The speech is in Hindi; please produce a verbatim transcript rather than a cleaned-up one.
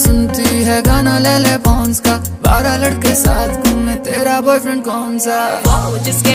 सुनती है गाना ले ले पॉन्स का, बारह लड़के साथ घूमे तेरा बॉयफ्रेंड कौन सा।